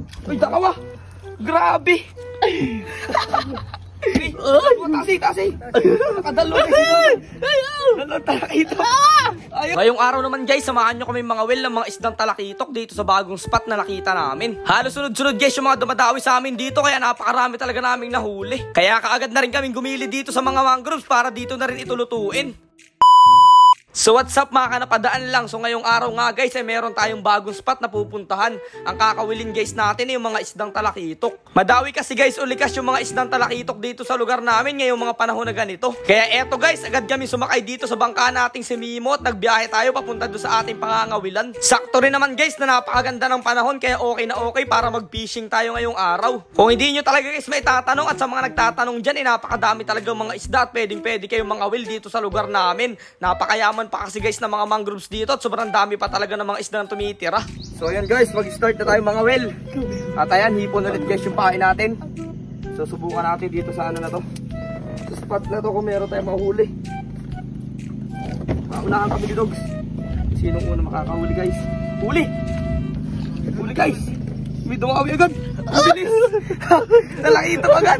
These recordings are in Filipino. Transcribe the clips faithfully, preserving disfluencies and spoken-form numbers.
Uy, dalawa! Grabe! Ay! Tasi, tasi! Nakadalo kasi Dalawang talakitok! Ngayong araw naman guys, samahan nyo kami mga well ng mga isdang talakitok dito sa bagong spot na nakita namin. Halos sunod-sunod guys yung mga dumadawi sa amin dito, kaya napakarami talaga naming nahuli. Kaya kaagad na rin kaming gumili dito sa mga mangroves para dito na rin itulutuin. So what's up mga kanapadaan lang. So ngayong araw nga guys ay meron tayong bagong spot na pupuntahan. Ang kakawilin guys natin ay yung mga isdang talakitok. Madawi kasi guys ulikas yung mga isdang talakitok dito sa lugar namin ngayong mga panahon na ganito. Kaya eto guys, agad kami sumakay dito sa bangka nating si Mimo at nagbiyahe tayo papunta doon sa ating pangangawilan. Sakto rin naman guys na napakaganda ng panahon, kaya okay na okay para mag-fishing tayo ngayong araw. Kung hindi nyo talaga guys may tatanong, at sa mga nagtatanong dyan, eh, napakadami talaga mga isda at pwedeng pwede kayong mga will dito sa lugar namin. Napakayaman pa kasi guys ng mga mangroves dito at sobrang dami pa talaga ng mga isda na tumitira. So ayan guys, mag-start na tayo mga well. At ayan, hipon ulit guys yung pain natin. So subukan natin dito sa ano na to, sa spot na to kung meron tayong mahuli. Maunahan kami ni Dogs. Sinong una makakahuli guys? Huli! Huli guys! May dumawi agad! Bilis! Nalakita agad!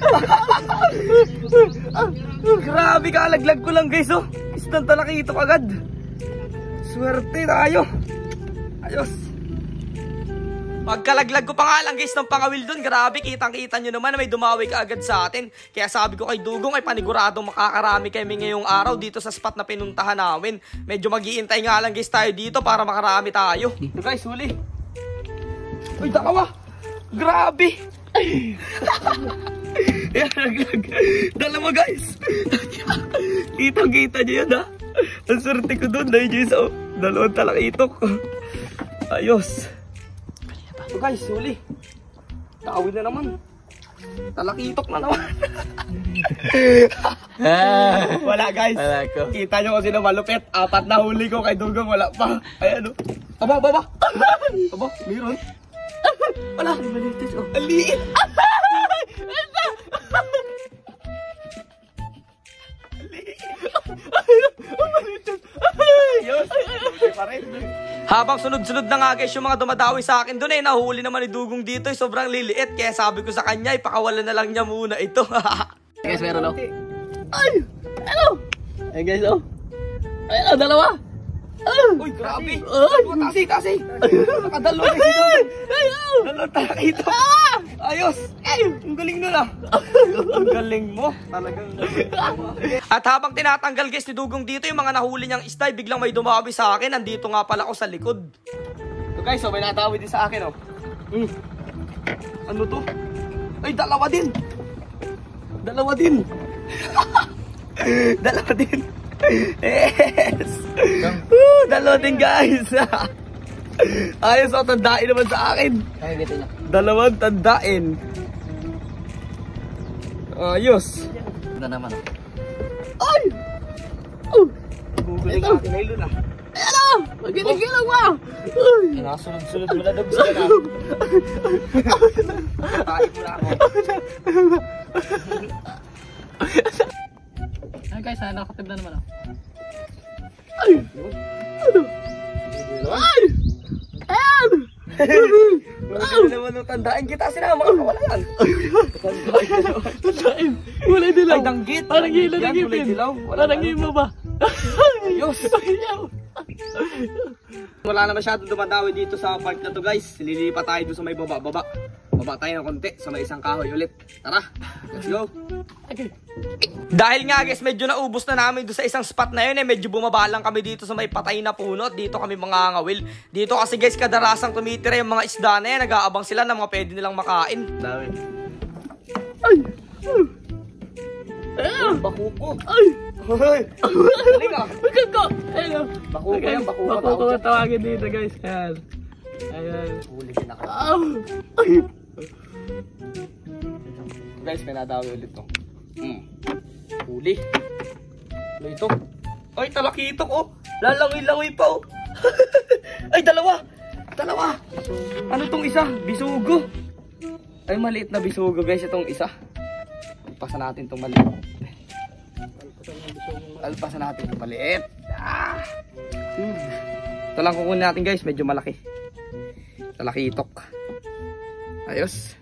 Grabe, kalaglag ko lang guys oh! Isdang talakitok agad. Swerte tayo. Ayos. Pagkalaglag ko pa nga lang guys ng pangawil dun, grabe, kitang kita nyo naman na may dumawi ka agad sa atin. Kaya sabi ko kay Dugong ay paniguradong makakarami kami ngayong araw dito sa spot na pinuntahan namin. Medyo mag-iintay nga lang guys tayo dito para makarami tayo. Ito guys, huli. Uy, dalawa. Grabe. Yan, naglag. Dalawa guys. Kitang-kita nyo yun ha. Ang swerte ko doon dahil nyo sa dalawang talakitok. Ayos. So guys, huli. Tawid na naman. Talakitok na naman. Wala guys. Kita nyo kasi na malupit. Apat na huli ko kay Dugong, wala pa. Ayan o. Aba, aba, aba. Aba, mayroon. Wala. Aliit. Habang sunod-sunod na nga guys yung mga dumadawi sa akin doon, eh nahuli naman ni Dugong dito, eh, sobrang liliit. Kaya sabi ko sa kanya, ipakawalan na lang niya muna ito. Guys, meron oh. Ay! Ano? Ay guys oh. Ay, oh, dalawa. Uy, grabe. Tasi, tasi. Nakadalo guys ito. Dalawang talakito. Ayos. Ang galing nun ah. Ang galing mo. Talagang. At habang tinatanggal guys ni Dugong dito yung mga nahuli niyang isda, biglang may dumawi sa akin. Nandito nga pala ako sa likod. So guys, oh, may natawi din sa akin oh. Mm. Ano to? Ay, dalawa din. Dalawa din. Dalawa din. Yes. Woo, dalawa din guys. Ayos oh, tandain naman sa akin. Dalawang tandain. Ayos. Ito naman. Ay! Oh! Guguling natin na ilo na. Ayan o! Maginig-gilang mo! Nasunod-sunod mo na Dogs ka na. Kain mo na ako. Ay guys, nakatib na naman ako. Ay! Ano? Ay! Ayan! Wala naman nung tandaan kita, sinama ka, wala yan. Tandain! Wala dilaw! Ay, danggit! Parang gila ng ngipin! Parang ngipin mo ba? Ayos! Wala na masyado dumadawi dito sa park na to guys. Lilipat tayo doon sa may baba-baba. Baba tayo ng konti sa may isang kahoy ulit. Tara, let's go! Okay. Dahil nga guys, medyo naubos na namin doon sa isang spot na yun, eh, medyo bumaba lang kami dito sa may patay na puno. Dito kami mga ngawil. Dito kasi guys, kadarasang tumitira yung mga isda na yan. Nag-aabang sila ng mga pwede nilang makain. Dami. Ay! Ay! Bakuko! Ay! Ay! Galing ah! Bakuko! Ayun! Bakuko yan, bakuko. Bakuko ang tawagin dito guys. Ayan. Ayan. Huli din ako. Ay! Guys, may nadawi ulit to. Hmm. Huli. Ano ito? Ay, talakitok oh. Lalangoy-langoy pa oh. Ay, dalawa. Dalawa. Ano tong isa? Bisugo. Ay, maliit na bisugo guys itong isa. Alpasan natin itong maliit. Alpasan natin itong maliit. Ah. Hmm. Ito lang kukunin natin guys, medyo malaki. Talakitok. Ayos.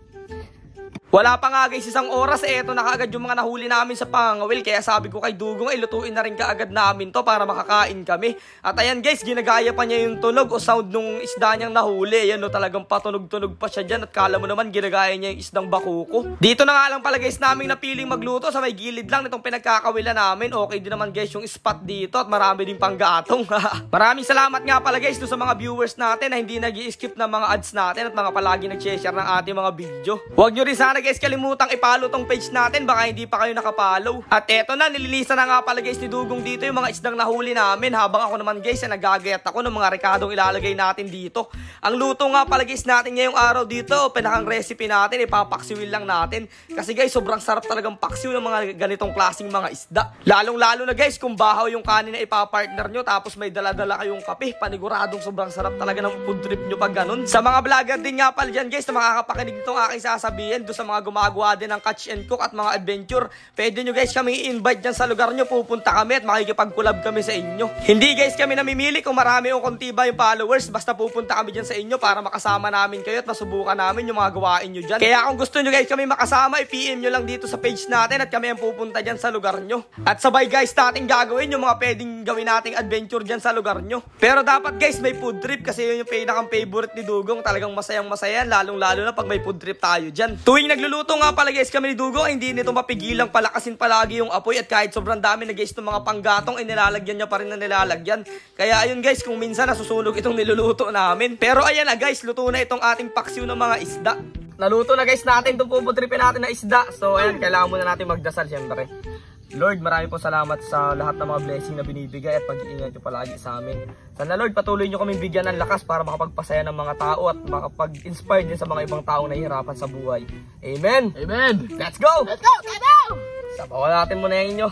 Wala pa nga guys, isang oras, eh, eto na kaagad yung mga nahuli namin sa pangawil. Kaya sabi ko kay Dugong, ay lutuin na rin kaagad namin to para makakain kami. At ayan guys, ginagaya pa niya yung tunog o sound nung isda niyang nahuli. Ayan no, talagang patunog-tunog pa siya dyan. At kala mo naman, ginagaya niya yung isdang bakuko. Dito na nga lang pala guys namin napiling magluto sa may gilid lang nitong pinagkakawilan namin. Okay din naman guys yung spot dito at marami din pang gatong. Maraming salamat nga pala guys do sa mga viewers natin na hindi nag-i-skip ng mga ads natin at mga palagi nag-share ng ating mga video. Huwag nyo rin sana guys kalimutang ipalo tong page natin, baka hindi pa kayo nakapalo. At eto na, nililisa na nga pala guys ni Dugong dito yung mga isdang nahuli namin, habang ako naman guys ay nagagayat ako ng mga rekadong ilalagay natin dito. Ang luto nga pala guys natin ngayong araw dito, pinakang recipe natin, ipapaksiwil lang natin. Kasi guys, sobrang sarap talagang paksiw ng mga ganitong klaseng mga isda. Lalong lalo na guys, kung bahaw yung kanin na ipapartner nyo, tapos may dala-dala kayong kape, paniguradong sobrang sarap talaga ng food trip nyo pag ganun. Sa mga vlogger din nga pala dyan guys, na makakapakinig nitong aking sasabihin, do sa mga gumagawa din ng catch and cook at mga adventure, pwede nyo guys kami i-invite dyan sa lugar nyo, pupunta kami at makikipag-collab kami sa inyo. Hindi guys kami namimili kung marami o konti ba yung followers, basta pupunta kami dyan sa inyo para makasama namin kayo at masubukan namin yung mga gawain nyo dyan. Kaya kung gusto nyo guys kami makasama, i-P M nyo lang dito sa page natin at kami ang pupunta dyan sa lugar nyo. At sabay guys natin gagawin yung mga pwedeng gawin nating adventure dyan sa lugar nyo. Pero dapat guys may food trip kasi yun yung pinakang favorite ni Dugong, talagang masayang masaya, lalong lalo na pag may food trip tayo dyan. Tuwing nagluluto nga pala guys kami ni Dugong, hindi nito mapigilang palakasin palagi yung apoy at kahit sobrang dami na guys ng mga panggatong ay nilalagyan niya pa rin na nilalagyan. Kaya ayun guys, kung minsan nasusunog itong niluluto namin. Pero ayan na guys, luto na itong ating paksiw ng mga isda. Naluto na guys natin itong puputripin natin na isda. So ayan, kailangan muna natin magdasal syempre. Lord, marami po salamat sa lahat ng mga blessing na binibigay at pag-iingat nyo palagi sa amin. Sana Lord, patuloy nyo kaming bigyan ng lakas para makapagpasaya ng mga tao at makapag-inspire din sa mga ibang taong nahihirapan sa buhay. Amen! Amen! Let's go! Let's go! Let's go! Sabawan natin muna yung inyo.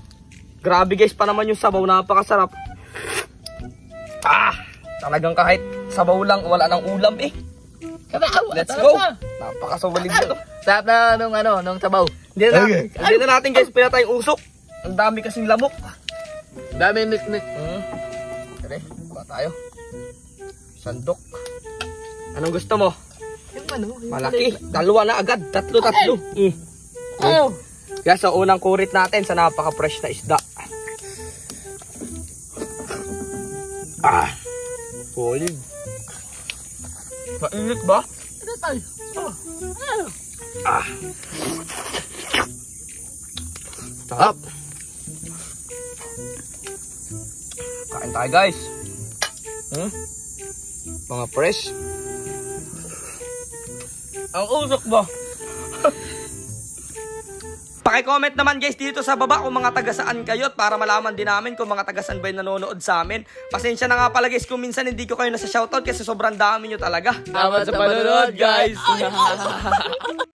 Grabe guys, pa naman yung sabaw, napakasarap. Ah! Talagang kahit sabaw lang, wala ng ulam eh. Let's go! Napakasawalid nito. Sarap na nung ano, nung sabaw. Hindi na, Okay. hindi na natin guys, pila tayong usok. Ang dami kasing lamok. Dami nik-nik. Hmm. Sige, kuha tayo. Sandok. Anong gusto mo? Yung ano? Yung Malaki. Dalawa na agad. Tatlo, tatlo. Mm. Ano? Kaya sa unang kurit natin sa napaka-fresh na isda. Ah. Solid. Mainit ba? Ano tayo? Oh. Ano? Ah. Sarap. Kain tayo guys. Hmm? Mga fresh. Ang usok ba? Paki-comment naman guys dito sa baba kung mga taga saan kayo at para malaman din namin kung mga taga saan ba yung nanonood sa amin. Pasensya na nga pala guys kung minsan hindi ko kayo nasa shoutout kasi sobrang dami nyo talaga. Salamat sa panonood guys!